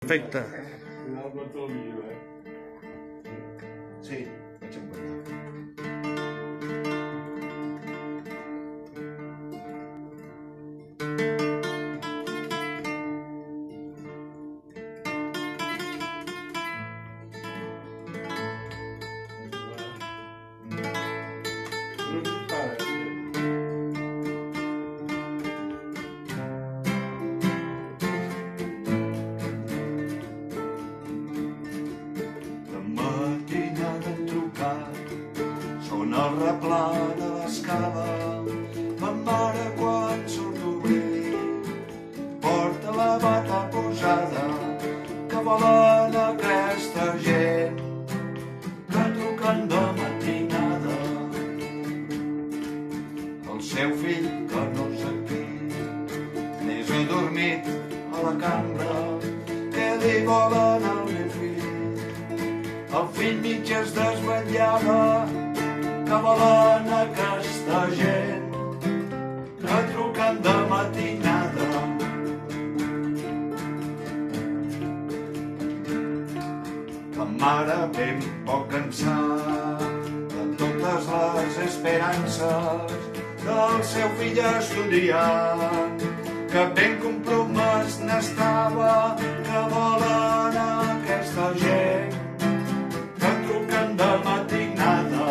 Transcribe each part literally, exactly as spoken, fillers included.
Perfecte. Sí, vaig empatar. Són el replà de l'escala, ma mare quan surt d'obrir porta la bata posada que volen aquesta gent que truquen de matinada. El seu fill que no sé qui més adormit a la cambra, què li volen al meu fill? El fill mig es desvetllava, que volen aquesta gent que truquen de matinada. La mare ben poc cansada de totes les esperances del seu fill estudiant, que ben compromès n'estava, que volen aquesta gent que truquen de matinada.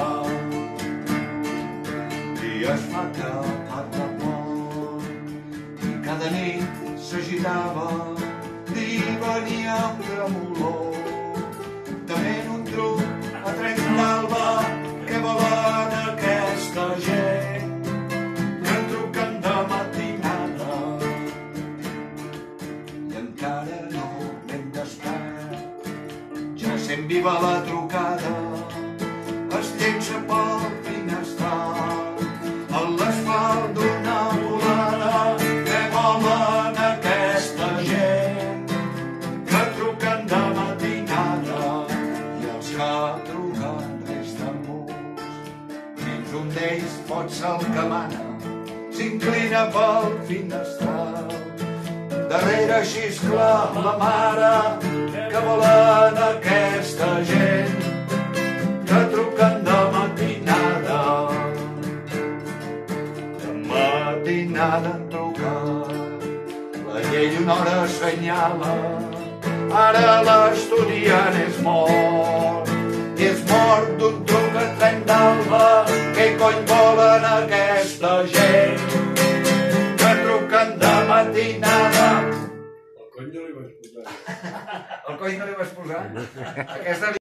Es fa tapar de mort i cada nit s'agitava, li venia un tremolor. Tement un truc a tres d'alba, què volen aquesta gent que truquen de matinada. I encara no ben despert, ja sent viva la trucada, es llença pel finestral a l'asfalt d'una volada. Què volen aquesta gent que truquen de matinada? I els que truquen resten muts, menys un d'ells pot ser el que mana, s'inclina pel finestral. Darrere xiscla la mare, que volen aquesta gent que truquen de matinada. Matinada han trucat, la llei una hora assenyala, ara l'estudiant és mort, i és mort d'un truc a tren d'alba. Què cony volen aquesta gent que truquen de matinada? El cony no li vas posar. El cony no li vas posar? Aquesta